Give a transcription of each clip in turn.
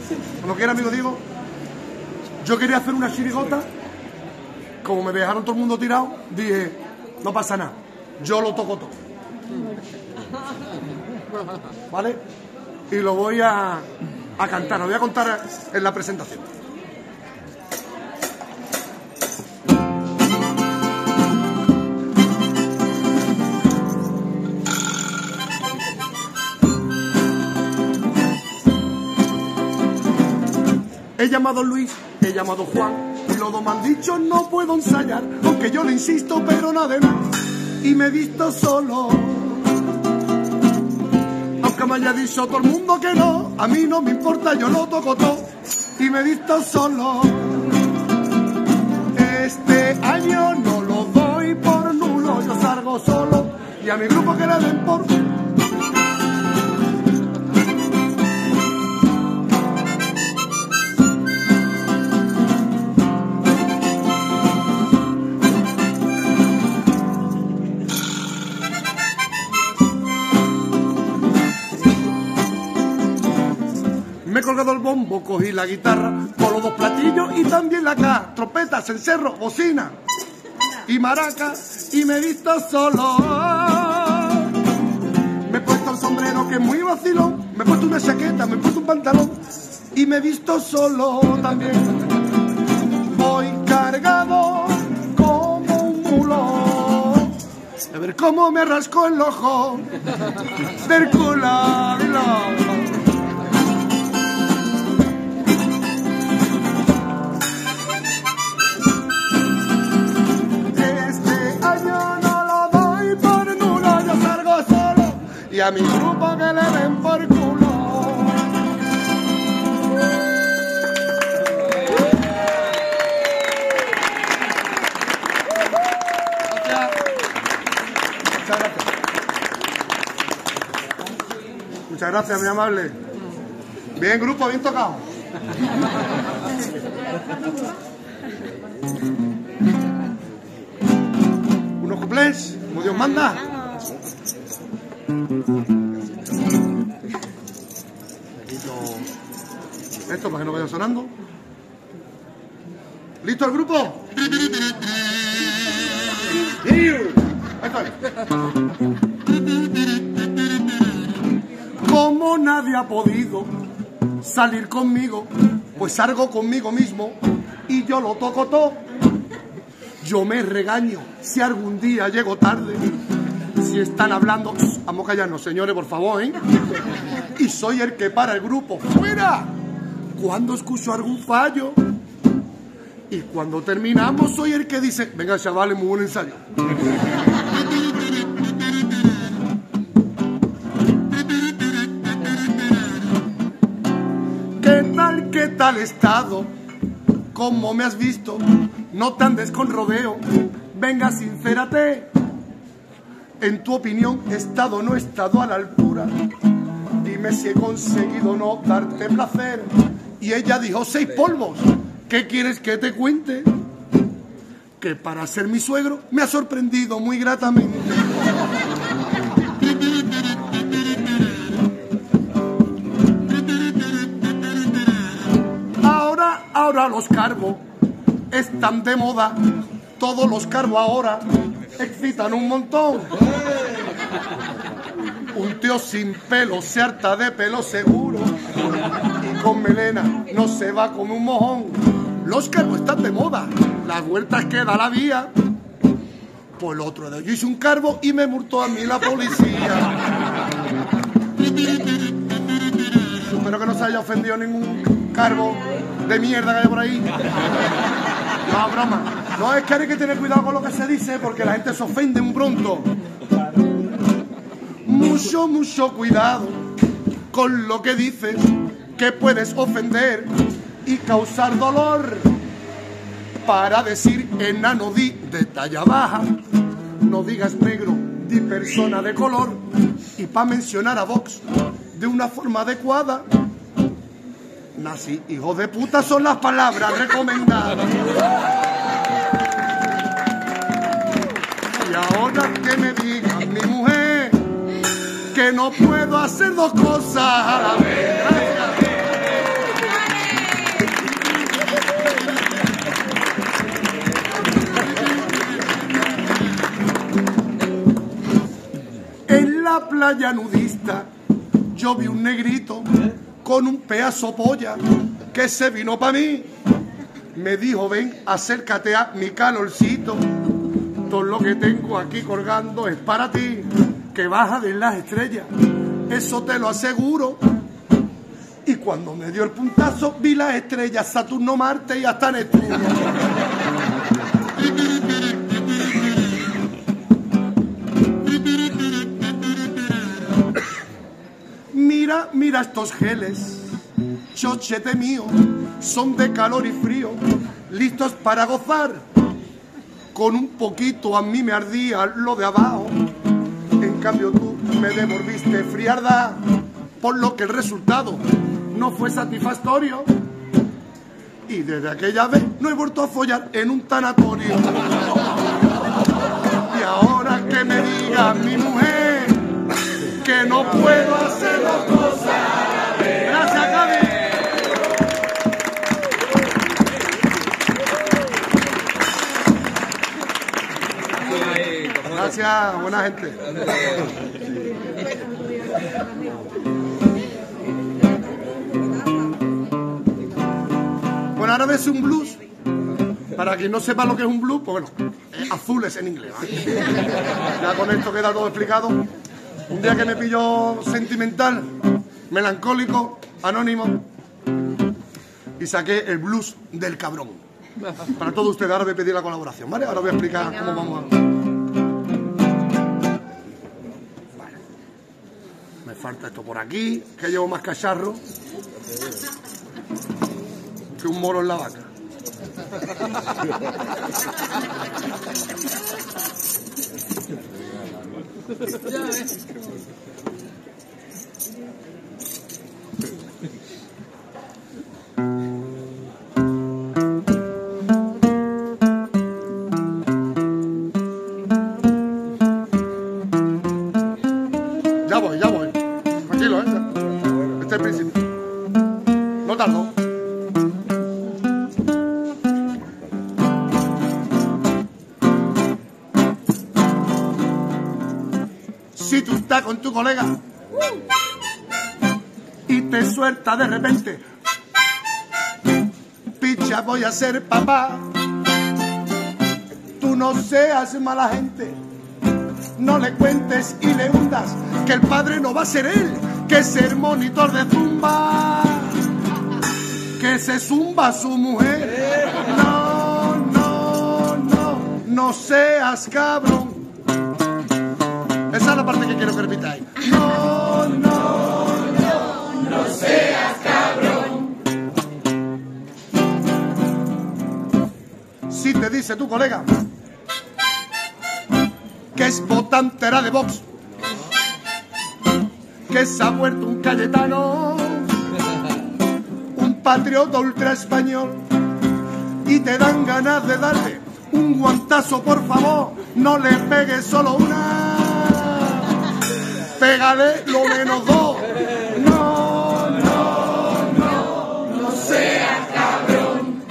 Cuando quiera, amigo Diego. Yo quería hacer una chirigota. Como me dejaron todo el mundo tirado, dije, no pasa nada, yo lo toco todo. ¿Vale? Y lo voy a cantar, lo voy a contar en la presentación. He llamado Luis, he llamado Juan, y los dos me han dicho no puedo ensayar, aunque yo le insisto, pero nada de más, y me he visto solo. Aunque me haya dicho todo el mundo que no, a mí no me importa, yo lo toco todo, y me he visto solo. Este año no lo doy por nulo, yo salgo solo, y a mi grupo que le den por... Me he colgado el bombo, cogí la guitarra, con los dos platillos y también la caja, trompetas, cencerro, bocina y maracas, y me he visto solo. Me he puesto el sombrero que es muy vacilón, me he puesto una chaqueta, me he puesto un pantalón y me he visto solo también. Voy cargado como un mulo, a ver cómo me rasco el ojo del culo. Y a mi grupo que le den por culo. Muchas gracias, mi amable. Bien, grupo, bien tocado. Unos cuplés, como Dios manda. Esto para que no vaya sonando. ¿Listo el grupo? Ahí está. Como nadie ha podido salir conmigo, pues salgo conmigo mismo y yo lo toco todo. Yo me regaño si algún día llego tarde. Si están hablando, vamos a callarnos, señores, por favor, ¿eh? Y soy el que para el grupo. ¡Fuera! Cuando escucho algún fallo. Y cuando terminamos, soy el que dice, venga, chavales, muy buen ensayo. ¿Qué tal estado? ¿Cómo me has visto? No te andes con rodeo. Venga, sincérate. En tu opinión, ¿he estado o no he estado a la altura? Dime si he conseguido no darte placer. Y ella dijo, 6 polvos. ¿Qué quieres que te cuente? Que para ser mi suegro me ha sorprendido muy gratamente. Ahora los cargos están de moda. Todos los cargos ahora excitan un montón. Un tío sin pelo se harta de pelo seguro, y con melena no se va como un mojón. Los cargos están de moda, las vueltas que da la vía. Por el otro día yo hice un cargo y me multó a mí la policía. Espero que no se haya ofendido ningún cargo de mierda que haya por ahí. No, broma. No, es que hay que tener cuidado con lo que se dice porque la gente se ofende muy pronto. Mucho cuidado con lo que dices, que puedes ofender y causar dolor. Para decir enano, di de talla baja. No digas negro, di persona de color. Y para mencionar a Vox de una forma adecuada, nazi, hijo de puta son las palabras recomendadas. Y ahora que me diga mi mujer que no puedo hacer 2 cosas a la vez. playa nudista yo vi un negrito con un pedazo polla que se vino pa' mí. Me dijo, ven, acércate a mi calorcito. Todo lo que tengo aquí colgando es para ti, que vas a ver las estrellas, eso te lo aseguro. Y cuando me dio el puntazo, vi las estrellas, Saturno, Marte y hasta Neptuno. Mira, mira estos geles, chochete mío, son de calor y frío, listos para gozar. Con un poquito a mí me ardía lo de abajo, en cambio tú me devolviste frialdad, por lo que el resultado no fue satisfactorio. Y desde aquella vez no he vuelto a follar en un tanatorio. Y ahora que me diga mi mujer que no puedo hacer las cosas. Gracias, Gaby. Gracias, buena gente. Bueno, ahora ves un blues. Para quien no sepa lo que es un blues, pues bueno, azules en inglés, ¿vale? Ya con esto queda todo explicado. Un día que me pilló sentimental, melancólico, anónimo, y saqué el blues del cabrón. Para todos ustedes, ahora voy a pedir la colaboración, ¿vale? Ahora voy a explicar cómo vamos a... Vale. Me falta esto por aquí, que llevo más cacharro que un moro en la vaca. Ya voy. Tranquilo, ¿eh? Este es el principio. No tardo. Si tú estás con tu colega y te suelta de repente, picha, voy a ser papá. Tú no seas mala gente, no le cuentes y le hundas que el padre no va a ser él, que es el monitor de zumba, que se zumba su mujer. No seas cabrón. Esa es la parte que quiero que repitáis. No seas cabrón. Si te dice tu colega que es votantera de Vox, que se ha muerto un Cayetano, un patriota ultra español, y te dan ganas de darle un guantazo, por favor, no le pegues solo una, pégale lo menos dos. No seas cabrón.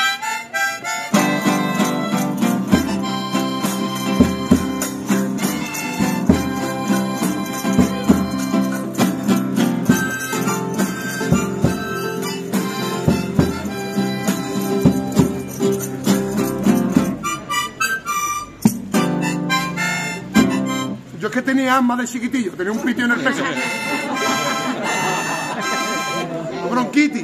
Yo es que tenía asma de chiquitillo, tenía un pitio en el pecho. Bronquitis.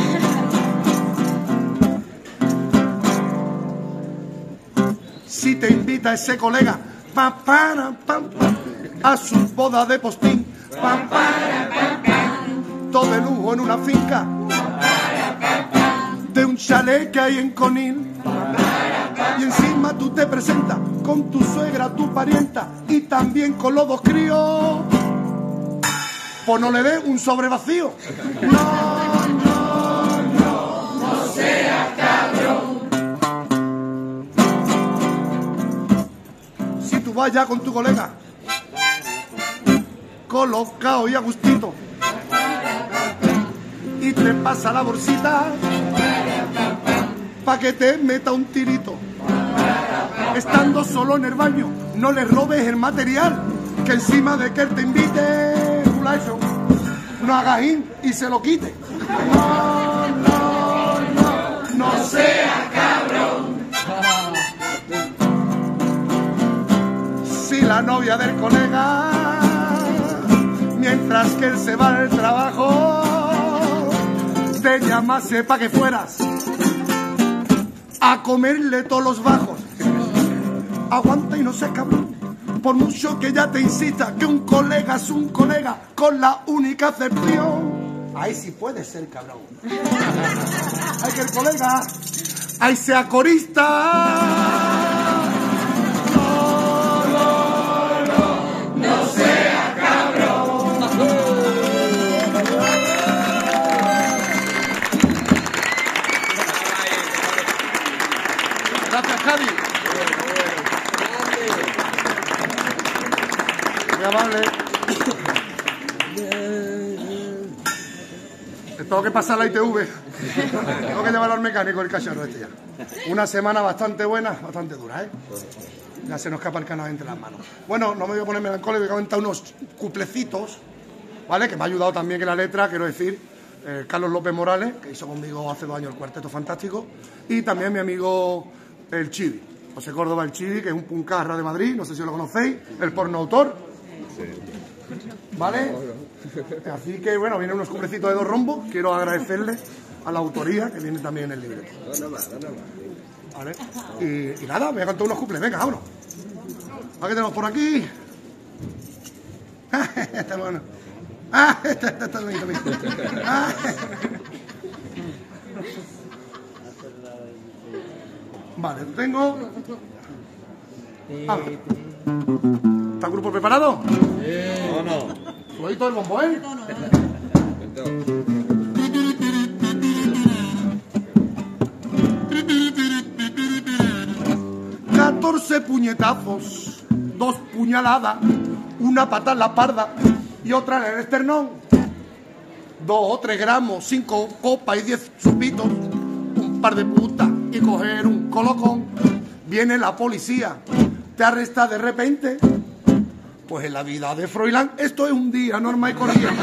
Si te invita ese colega a su boda de postín, todo de lujo en una finca de un chalet que hay en Conil, y encima tú te presentas con tu suegra, tu parienta y también con los dos críos, pues no le des un sobre vacío. No seas cabrón. Si tú vas ya con tu colega colocado y a gustito y te pasa la bolsita pa' que te meta un tirito, estando solo en el baño, no le robes el material, que encima de que él te invite, Fulacho, no hagas in y se lo quite. No, no, no, no sea cabrón. Si la novia del colega, mientras que él se va al trabajo, te llamase pa' que fueras a comerle todos los bajos, aguanta y no seas cabrón. Por mucho que ya te insista que un colega es un colega, con la única excepción, ahí sí puede ser cabrón. Hay que el colega ahí sea corista. No, no, no, no sea cabrón. Gracias, Javi. Muy amable. Tengo que pasar la ITV. Tengo que llevarlo al mecánico el cacharro este ya. Una semana bastante buena, bastante dura, ¿eh? Ya se nos escapa el canal entre las manos. Bueno, no me voy a poner melancólico, voy a comentar unos cuplecitos, ¿vale? Que me ha ayudado también que la letra, quiero decir, Carlos López Morales, que hizo conmigo hace 2 años el Cuarteto Fantástico, y también mi amigo el Chivi, José Córdoba el Chivi, que es un puncarra de Madrid, no sé si lo conocéis, el pornoautor. ¿Vale? Así que bueno, vienen unos cuplecitos de 2 rombos. Quiero agradecerle a la autoría que viene también en el libreto. ¿Vale? Y nada, me voy a cantar unos cuples. Venga, vámonos. ¿A qué tenemos por aquí? Está bueno. Está bonito también. Vale, tengo. ¿Está el grupo preparado? No, no. ¿Flojito el bombo, eh? 14 puñetazos, 2 puñaladas, una pata en la parda y otra en el esternón. 2 o 3 gramos, 5 copas y 10 chupitos, un par de putas y coger un colocón. Viene la policía, te arresta de repente. Pues en la vida de Froilán esto es un día normal y corriente.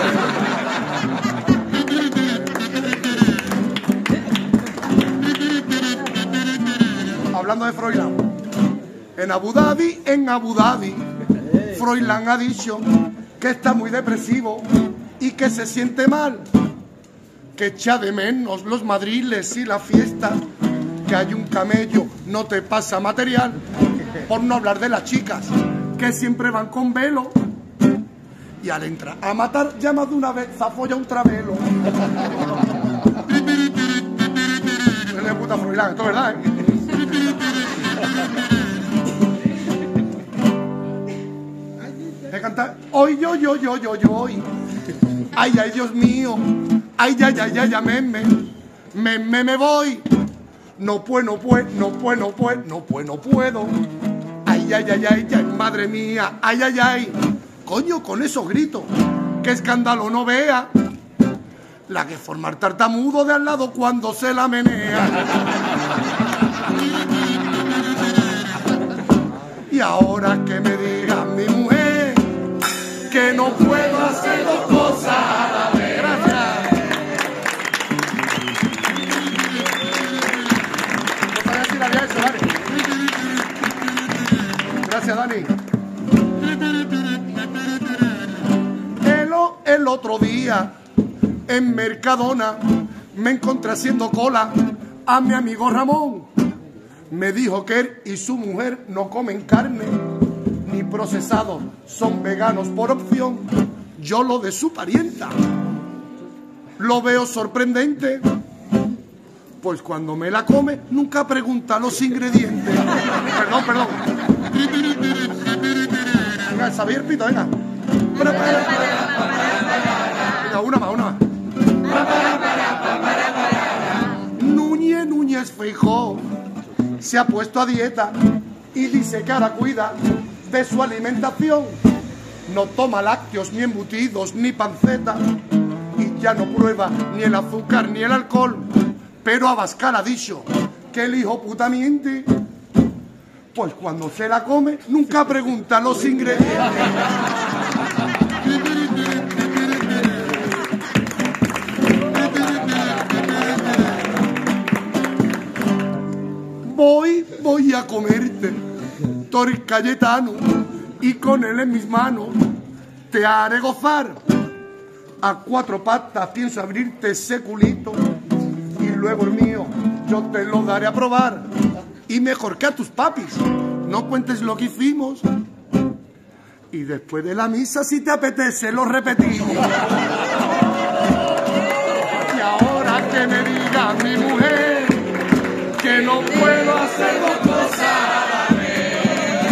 Hablando de Froilán, en Abu Dhabi, Froilán ha dicho que está muy depresivo y que se siente mal, que echa de menos los madriles y la fiesta, que hay un camello, no te pasa material, por no hablar de las chicas que siempre van con velo, y al entrar a matar llama de una vez zafolla un travelo. Es de puta Froilán, esto es verdad, ¿eh? De cantar hoy yo, hoy. Ay, ay, Dios mío. Ay, ay, ay, ay, ay, me voy. No puedo. Ay, ay, ay, ay, ay, madre mía, ay, ay, ay. Coño, con esos gritos, qué escándalo no vea la que formar tartamudo de al lado cuando se la menea. Y ahora que me diga mi mujer que no puedo hacer 2 cosas a la vez. Gracias. No sabía si la había hecho, Dani. Gracias, Dani. El otro día en Mercadona me encontré haciendo cola a mi amigo Ramón. Me dijo que él y su mujer no comen carne ni procesados, son veganos por opción. Yo lo de su parienta lo veo sorprendente, pues cuando me la come nunca pregunta los ingredientes. Perdón. Venga, Xavier Pito, venga. Venga, una más. Núñez Feijóo se ha puesto a dieta y dice que ahora cuida de su alimentación. No toma lácteos, ni embutidos, ni panceta, y ya no prueba ni el azúcar ni el alcohol. Pero Abascal ha dicho que el hijo puta miente, Pues cuando se la come, nunca pregunta los ingredientes. Voy a comerte, Tor Cayetano, y con él en mis manos te haré gozar. A cuatro patas pienso abrirte ese culito y luego el mío yo te lo daré a probar. Y mejor que a tus papis, no cuentes lo que hicimos. Y después de la misa, si te apetece, lo repetimos. Y ahora que me diga mi mujer que no puedo hacer dos cosas a la vez.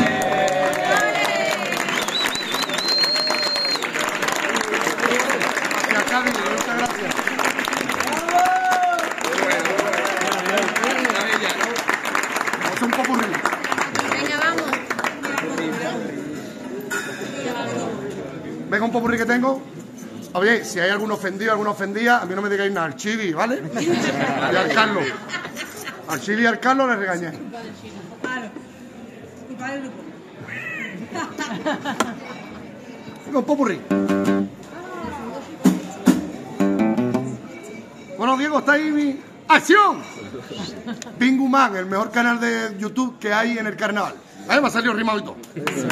Y acá digo, muchas gracias. Vamos a hacer un poco de... Venga, vamos. Venga, un popurrí que tengo. Oye, si hay algún ofendido, alguna ofendida, a mí no me digáis nada, al Chivi, ¿vale? Y al Carlos. Al Chivi y al Carlos les regañé. Venga, un popurrí. Bueno, Diego, está ahí mi... ¡Acción! Pinguman, el mejor canal de YouTube que hay en el carnaval. Me ha salido rimado y todo.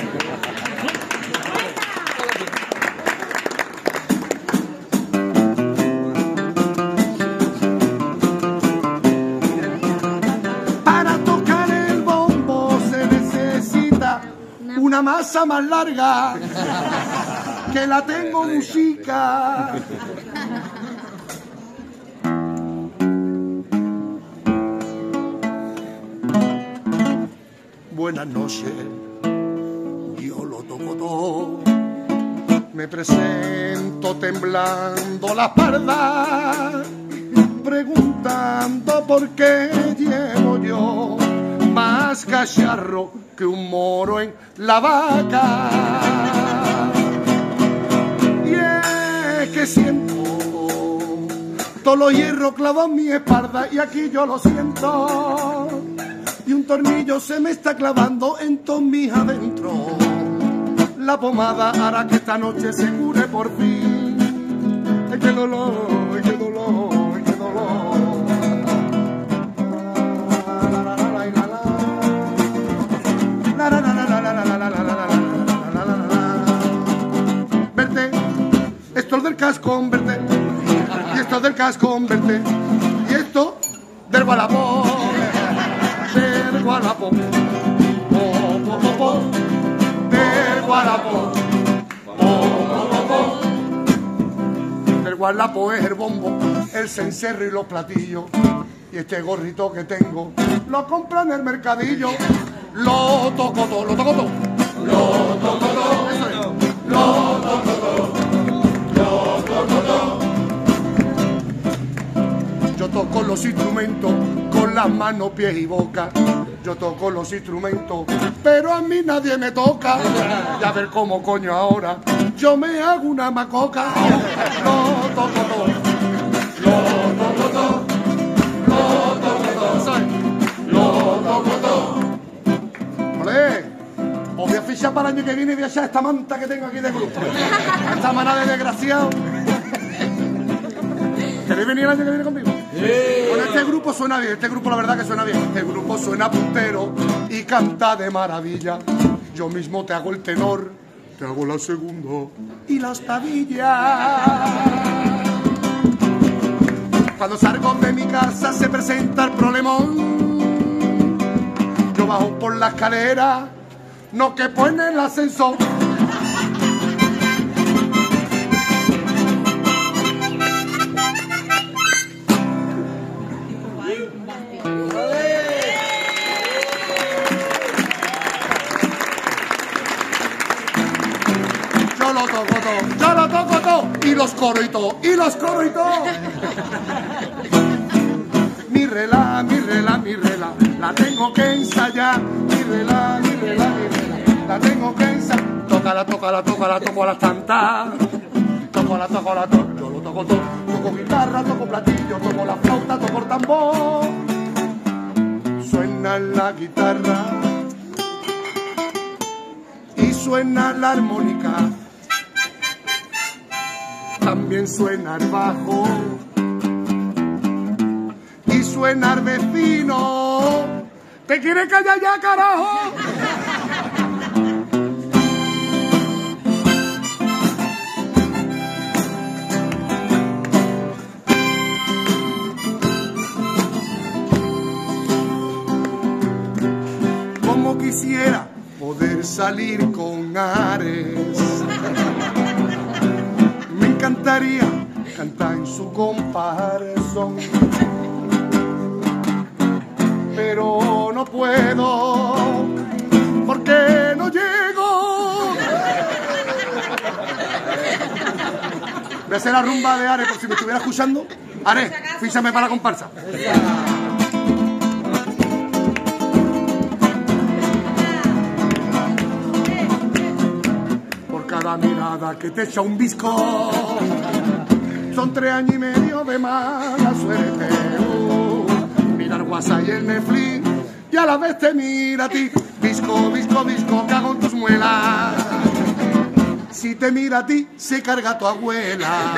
Para tocar el bombo se necesita una masa más larga, que la tengo música. Buenas noches, yo lo toco todo, me presento temblando la espalda, preguntando por qué llevo yo más cacharro que un moro en la vaca. Y es que siento todos los hierros clavados en mi espalda y aquí yo lo siento. Y un tornillo se me está clavando en todos mis adentro. La pomada hará que esta noche se cure por fin. ¡Ay, qué dolor! ¡Ay, qué dolor! ¡Ay, qué dolor! Verte, esto es del cascón, verte. Y esto es del cascón, verte. Y esto del Gualapó. Del Gualapó, po, po, po, po, del Gualapó, po, po, po. Del Gualapó es el bombo, el cencerro y los platillos. Y este gorrito que tengo lo compro en el mercadillo. Lo toco todo, lo toco todo, lo toco todo, eso es. Lo toco todo, lo toco todo. Yo toco los instrumentos con las manos, pies y boca. Yo toco los instrumentos, pero a mí nadie me toca. Y a ver cómo coño ahora yo me hago una macoca. Lo toco todo, lo toco todo, lo toco todo, lo toco todo. ¡Olé! Os voy a fichar para el año que viene y voy a echar esta manta que tengo aquí de grupo. Esta manada de desgraciado. ¿Queréis venir el año que viene conmigo? Sí. Bueno, este grupo suena bien, este grupo la verdad que suena bien. Este grupo suena puntero y canta de maravilla. Yo mismo te hago el tenor, te hago la segunda y las tabillas. Cuando salgo de mi casa se presenta el problemón. Yo bajo por la escalera, no que pone el ascensor. Yo lo toco todo, y los coro y todo, y los coro y todo. Mi rela, la tengo que ensayar. Mi rela, la tengo que ensayar. Tócala, toco a las tantas. Toco, yo lo toco todo. Toco guitarra, toco platillo, toco la flauta, toco el tambor. Suena la guitarra suena la armónica, también suena el bajo y suena el vecino. ¿Te quiere callar ya, carajo? Como quisiera poder salir con Ares, me encantaría cantar en su comparación, pero no puedo porque no llego. Voy a hacer la rumba de Ares por si me estuviera escuchando. Ares, fíjame para la comparsa. Cada mirada que te echa un bizco, son 3 años y medio de mala suerte. Mirar WhatsApp y el Netflix y a la vez te mira a ti. Bizco, bizco, bizco, cago en tus muelas. Si te mira a ti, se carga tu abuela.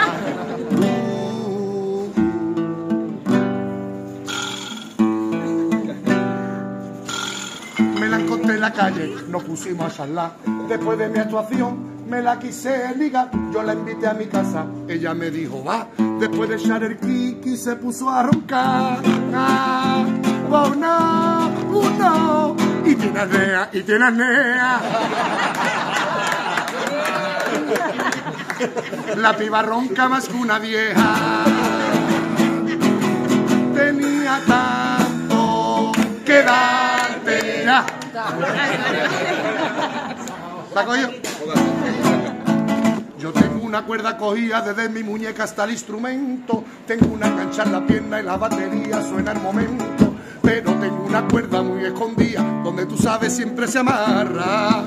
Me la encontré en la calle, nos pusimos a charlar. Después de mi actuación me la quise ligar, yo la invité a mi casa, ella me dijo va. Después de echar el kiki se puso a roncar. Oh no, no. Y tiene apnea, y tiene apnea. La piba ronca más que una vieja. Tenía tanto que darte ya. ¿La cogió? Yo tengo una cuerda cogida desde mi muñeca hasta el instrumento. Tengo una cancha en la pierna y la batería suena al momento. Pero tengo una cuerda muy escondida donde tú sabes siempre se amarra.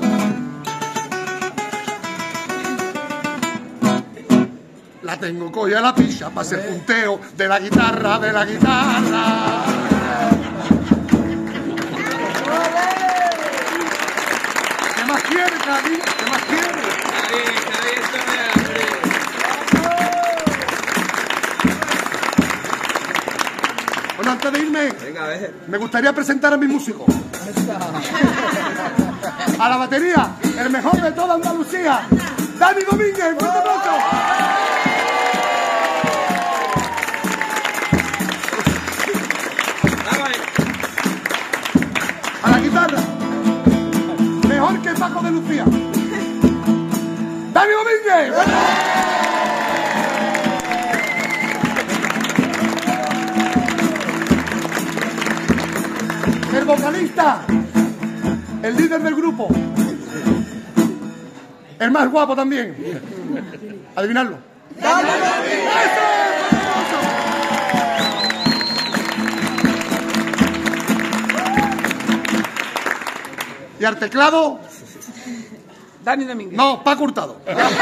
La tengo cogida a la picha para hacer punteo de la guitarra, de la guitarra. ¿Qué más quieres, Javi? ¿Qué más quieres? Bueno, antes de irme, me gustaría presentar a mis músicos. A la batería, el mejor de toda Andalucía, Dani Domínguez. ¡Fuerte aplauso! A la guitarra, mejor que Paco de Lucía, Dani Domínguez. El vocalista, el líder del grupo, el más guapo también. Adivinarlo. ¡Dani Domínguez! Y al teclado, Dani Domínguez. no, Paco Hurtado.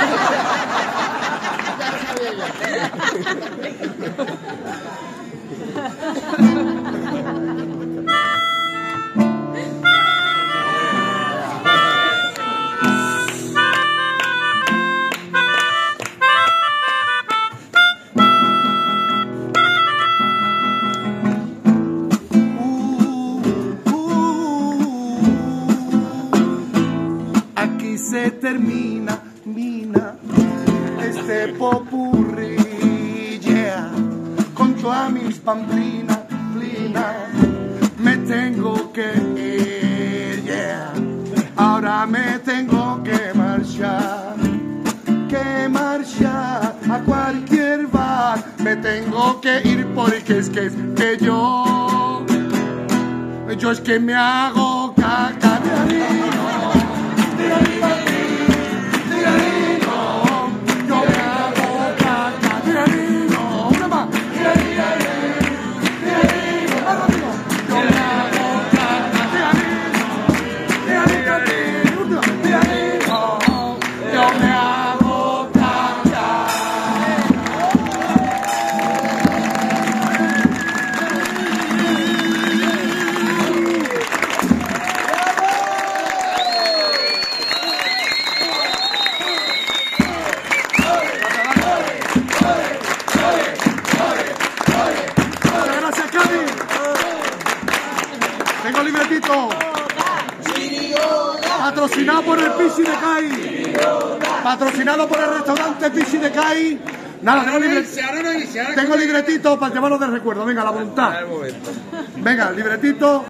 Aquí se termina, mina, este popurrí, yeah. Con todas mis pamplinas, me tengo que ir, yeah. Ahora me tengo que marchar a cualquier bar. Me tengo que ir porque es que yo es que me hago caca de harina. Tengo libretito. Patrocinado por el Pisi de Cai. Patrocinado por el restaurante Pisi de Cai. Nada, tengo libretito para llevarlo de recuerdo. Venga, la voluntad. Venga, libretito.